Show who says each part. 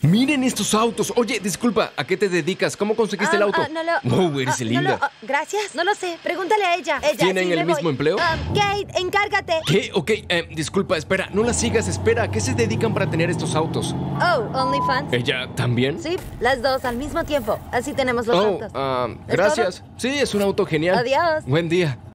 Speaker 1: Miren estos autos. Oye, disculpa, ¿a qué te dedicas? ¿Cómo conseguiste el auto?
Speaker 2: No lo...
Speaker 1: Wow, eres linda.
Speaker 2: Gracias. No lo sé. Pregúntale a ella.
Speaker 1: ¿Tienen el mismo empleo?
Speaker 2: Kate, encárgate.
Speaker 1: ¿Qué? Ok, disculpa, espera, no la sigas, espera. ¿A qué se dedican para tener estos autos?
Speaker 2: Oh, OnlyFans.
Speaker 1: ¿Ella también?
Speaker 2: Sí, las dos al mismo tiempo. Así tenemos los autos.
Speaker 1: Gracias. Sí, es un auto genial.
Speaker 2: Adiós.
Speaker 1: Buen día.